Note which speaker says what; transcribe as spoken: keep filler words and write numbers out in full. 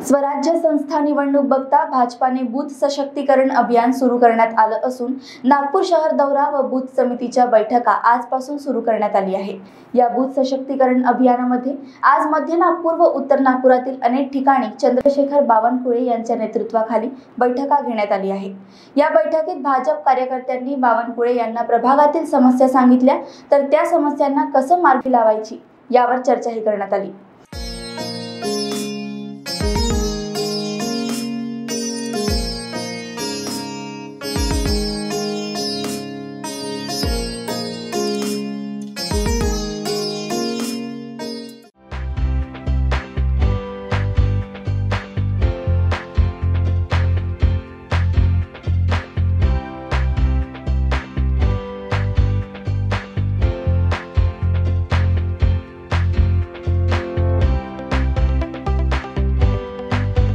Speaker 1: स्वराज्य संस्था निवडणूक बघता भाजपाने बूथ सशक्तीकरण अभियान सुरू करण्यात आलं असून नागपूर शहर दौरा व बूथ समितीच्या बैठका आजपासून सुरू करण्यात आली आहे। या बूथ सशक्तीकरण अभियानामध्ये आज मध्य नागपूर व उत्तर नागपुरातील अनेक ठिकाणी चंद्रशेखर बावनकुळे यांच्या नेतृत्वाखाली बैठका घेण्यात आली आहे। या बैठकीत भाजप कार्यकर्त्यांनी बावनकुळे यांना प्रभागातील समस्या सांगितल्या, तर त्या समस्यांना कसं मार्गी लावायची यावर चर्चाही करण्यात आली।